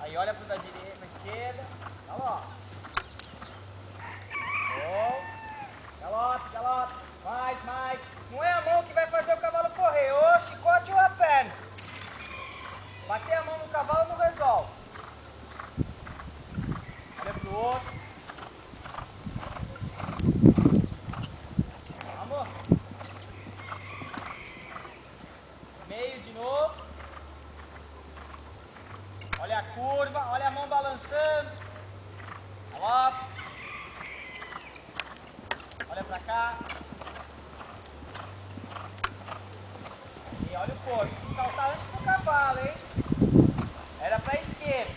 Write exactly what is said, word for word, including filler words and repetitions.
Aí olha pro da direita, pra esquerda. Galope. Bom. Galope, galope. Mais, mais. Não é a mão que vai fazer o cavalo correr. Ou chicote ou a perna. Bater a mão no cavalo não resolve. Olha pro outro. Vamos. Meio de novo. Olha a curva, olha a mão balançando. Galope. Olha pra cá. E olha o corpo. Tem que saltar antes do cavalo, hein? Era pra esquerda.